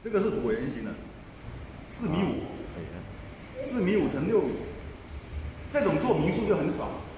这个是椭圆形的，4.5米，4.5米乘6米，这种做民宿就很少。